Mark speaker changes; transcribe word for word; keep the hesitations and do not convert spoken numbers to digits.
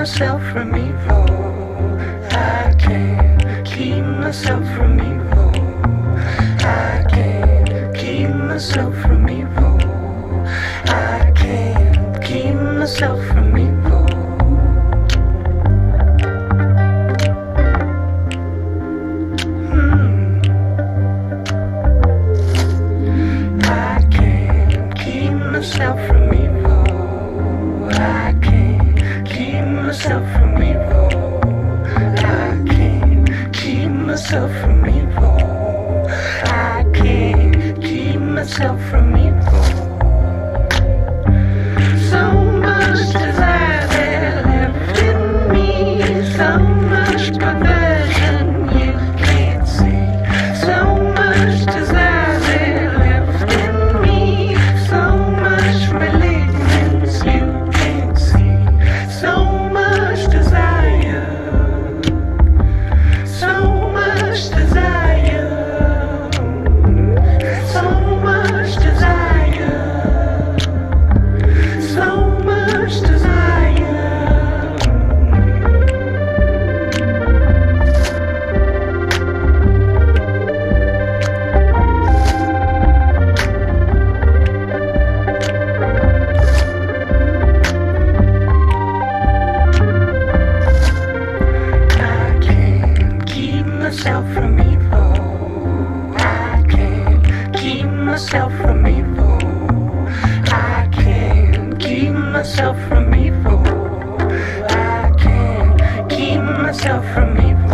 Speaker 1: myself from evil. I can't keep myself from evil. I can't keep myself from evil. I can't keep myself from evil. Hmm. I can't keep myself from evil. I can't keep myself from evil. I can't keep myself from evil. I can't keep myself from evil. So much desire there left in me, so much perversion you can't see. So much desire there left in me, so much malignance you can't see. So much desire, so much desire, so much desire, so much desire. I can't keep myself from evil. I can't keep myself from evil. I can't keep myself from evil. I can't keep myself from evil.